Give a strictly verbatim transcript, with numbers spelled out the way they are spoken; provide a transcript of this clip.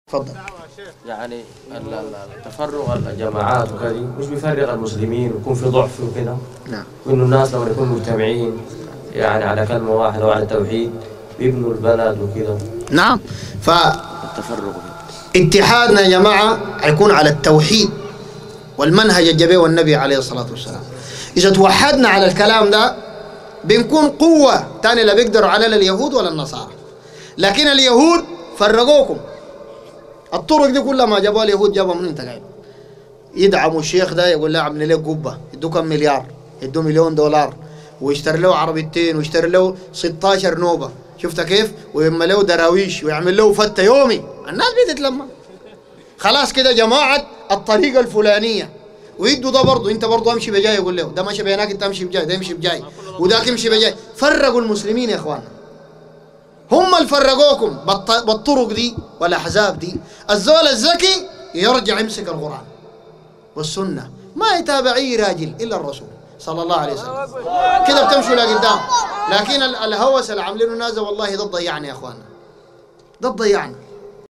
تفضل. يعني التفرغ الجماعات وكذا مش بيفرغ المسلمين ويكون في ضعف وكذا. نعم. وإنه الناس لما يكونوا مجتمعين يعني على كلمة واحدة وعلى التوحيد بيبنوا البلد وكذا. نعم. فالتفرغ اتحادنا يا جماعة هيكون على التوحيد والمنهج الجبيه والنبي عليه الصلاة والسلام. إذا توحدنا على الكلام ده بنكون قوة تاني لا بيقدروا علينا اليهود ولا النصارى. لكن اليهود فرقوكم. الطرق دي كلها ما جابوها اليهود جابوها من انت قاعد. يدعموا الشيخ ده يقول له اعمل لك قبة، يدوه كم مليار، يدوه مليون دولار، ويشتري له عربيتين ويشتري له ستاشر نوبة، شفت كيف؟ ويعمل له دراويش ويعمل له فتة يومي، الناس بتتلمى. خلاص كده جماعة الطريقة الفلانية، ويدوا ده برضه انت برضه امشي بجاي، يقول له ده ماشي بيناك انت امشي بجاي، ده يمشي بجاي وذاك يمشي بجاي. فرقوا المسلمين يا اخوانا. هم اللي فرقوكم بالطرق دي والاحزاب دي. الزول الذكي يرجع يمسك القرآن والسنة، ما يتابع اي راجل الا الرسول صلى الله عليه وسلم. كده بتمشوا لقدام. لكن الهوس اللي عاملينه نازل والله ده ضيعنا يا اخوانا، ده ضيعنا.